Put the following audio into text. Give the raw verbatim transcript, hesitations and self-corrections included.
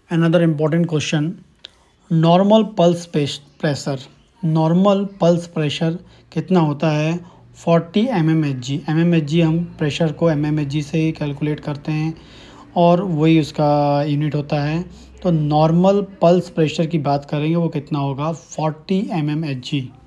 Another important question, normal pulse pressure normal pulse pressure कितना होता है? Forty M M H G M M H G हम pressure को M M H जी से ही calculate करते हैं और वही उसका यूनिट होता है। तो नॉर्मल पल्स प्रेशर की बात करेंगे वो कितना होगा? फोर्टी एम एम एच जी।